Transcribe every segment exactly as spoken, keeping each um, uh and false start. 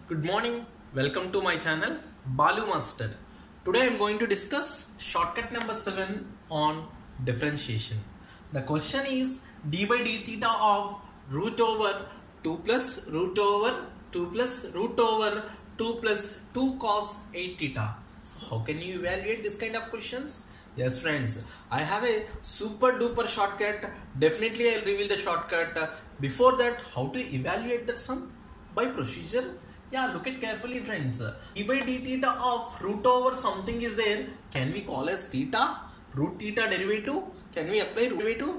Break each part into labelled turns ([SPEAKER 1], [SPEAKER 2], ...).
[SPEAKER 1] Good morning, welcome to my channel Balu Master. Today I am going to discuss shortcut number seven on differentiation. The question is d by d theta of root over two plus root over two plus root over two plus two cos eight theta. So how can you evaluate this kind of questions? Yes friends, I have a super duper shortcut. Definitely I'll reveal the shortcut. Before that, how to evaluate that sum? By procedure. Yeah, look at carefully friends. D by d theta of root over something is there. Can we call as theta? Root theta derivative? Can we apply root derivative?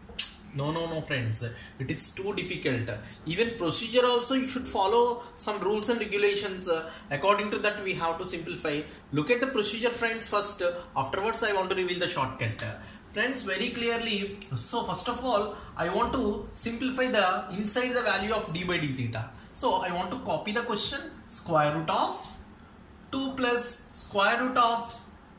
[SPEAKER 1] No, no, no friends. It is too difficult. Even procedure also you should follow some rules and regulations. According to that we have to simplify. Look at the procedure friends first. Afterwards I want to reveal the shortcut. Friends, very clearly, so first of all I want to simplify the inside the value of d by d theta. So I want to copy the question, square root of two plus square root of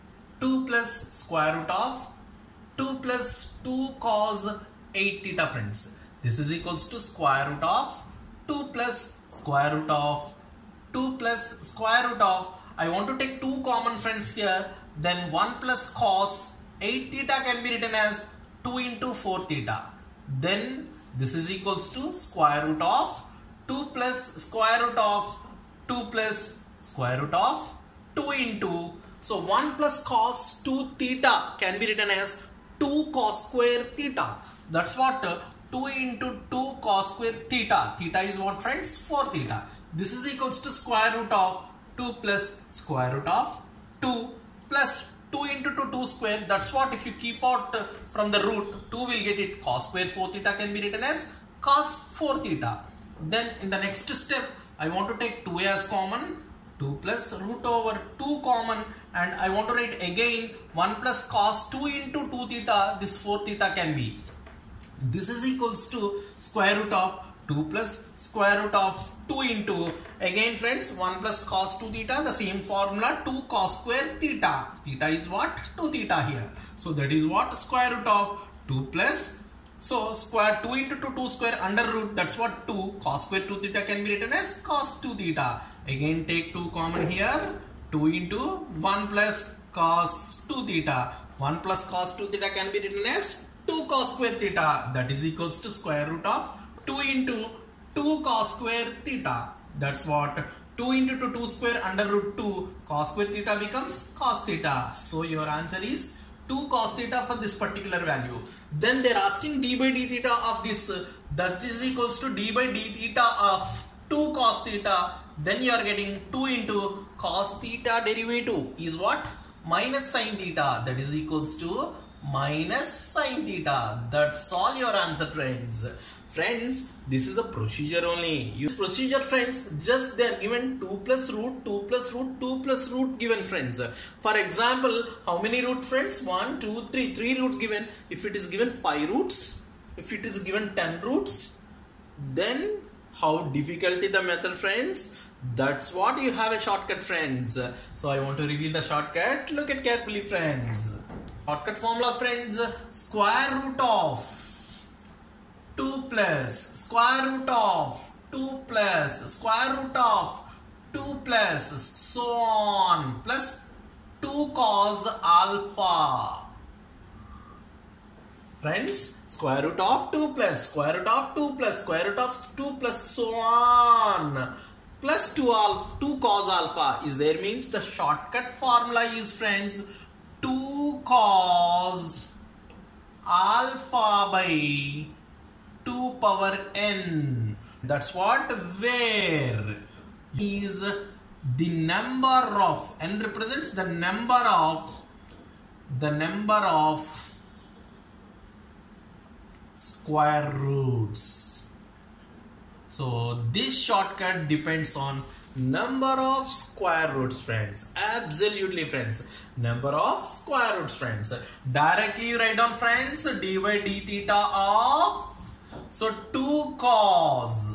[SPEAKER 1] two plus square root of two plus two cos eight theta friends. This is equals to square root of two plus square root of two plus square root of, I want to take two common friends here, then one plus cos eight theta can be written as two into four theta. Then this is equals to square root of two plus square root of two plus square root of two into, so one plus cos two theta can be written as two cos square theta. That's what uh, two into two cos square theta. Theta is what friends? four theta. This is equals to square root of two plus square root of two plus two into two, two square. That's what, if you keep out uh, from the root, two will get it. Cos square four theta can be written as cos four theta. Then in the next step, I want to take two as common, two plus root over two common, and I want to write again one plus cos two into two theta, this four theta can be. This is equals to square root of two plus square root of two into, again friends, one plus cos two theta, the same formula, two cos square theta. Theta is what? two theta here. So that is what? Square root of two plus, so square two into two, two square under root, that's what two, cos square two theta can be written as cos two theta. Again take two common here, two into one plus cos two theta. one plus cos two theta can be written as two cos square theta. That is equals to square root of two into two cos square theta. That's what, two into two, two square under root two, cos square theta becomes cos theta. So your answer is two cos theta for this particular value. Then they are asking d by d theta of this, that is equals to d by d theta of two cos theta. Then you are getting two into cos theta derivative is what? Minus sin theta. That is equals to minus sin theta. That's all your answer friends. Friends, this is a procedure only. Use procedure friends, just they are given two plus root, two plus root, two plus root given friends. For example, how many root friends? one, two, three. three roots given. If it is given five roots, if it is given ten roots, then how difficult is the method friends? That's what you have a shortcut friends. So I want to reveal the shortcut. Look at carefully friends. Shortcut formula friends, square root of two plus square root of two plus square root of two plus so on plus two cos alpha. Friends, square root of two plus square root of two plus square root of two plus so on plus two alpha, two cos alpha is there, means the shortcut formula is friends two cos alpha by two power n. That's what, where is the number of, n represents the number of the number of square roots. So this shortcut depends on number of square roots friends. Absolutely friends, number of square roots friends. Directly you write down friends d by d theta of, so two cos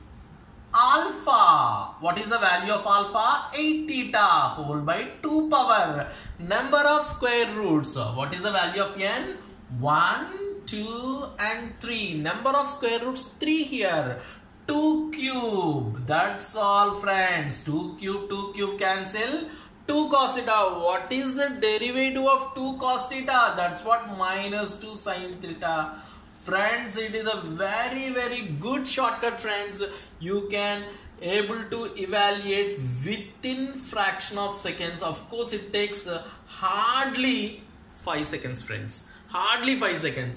[SPEAKER 1] alpha. What is the value of alpha? eight theta whole by two power number of square roots. What is the value of n? one, two and three. Number of square roots three here. two cube. That's all friends. two cube, two cube cancel. two cos theta. What is the derivative of two cos theta? That's what minus two sin theta. Friends, it is a very very good shortcut friends. You can able to evaluate within fraction of seconds. Of course, it takes uh, hardly five seconds friends. Hardly five seconds.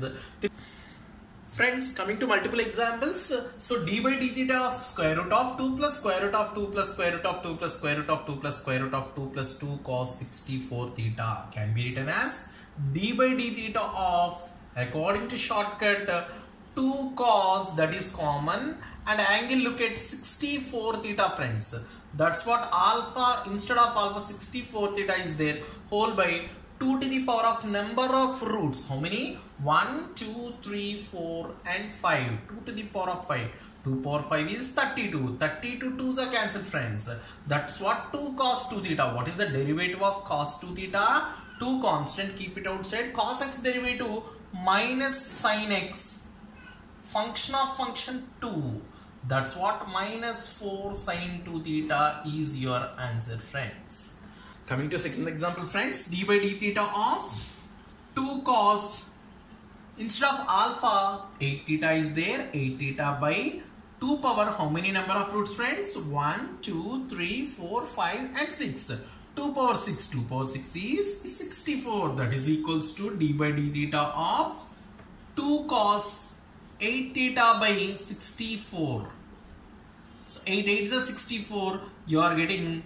[SPEAKER 1] Friends, coming to multiple examples. So d by d theta of square root of two plus square root of two plus square root of two plus square root of two plus square root of two plus two cos sixty-four theta can be written as d by d theta of, according to shortcut, two cos, that is common, and angle look at sixty-four theta friends. That's what alpha, instead of alpha sixty-four theta is there, whole by two to the power of number of roots. How many? one, two, three, four and five. two to the power of five. two power five is thirty-two. thirty-two twos are cancelled friends. That's what two cos two theta. What is the derivative of cos two theta? two constant, keep it outside. Cos x derivative minus sin x. Function of function two. That's what minus four sin two theta is your answer friends. Coming to second example friends, d by d theta of two cos, instead of alpha eight theta is there, eight theta by two power how many number of roots friends? one, two, three, four, five and six. two power six, two power six is sixty-four. That is equals to d by d theta of two cos eight theta by sixty-four. So eight eights are sixty-four. You are getting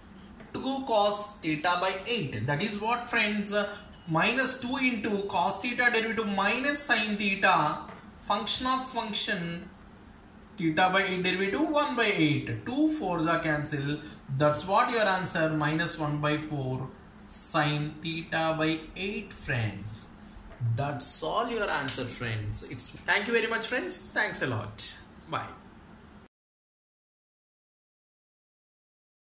[SPEAKER 1] two cos theta by eight. That is what friends, uh, minus two into cos theta derivative minus sin theta, function of function theta by eight derivative one by eight. two fours are cancelled. That's what your answer, minus one by four sin theta by eight friends. That's all your answer friends. It's thank you very much friends. Thanks a lot. Bye.